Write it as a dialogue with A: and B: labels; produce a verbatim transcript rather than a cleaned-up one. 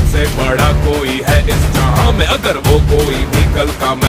A: मुझसे बड़ा कोई है इस जहां में, अगर वो कोई भी कल का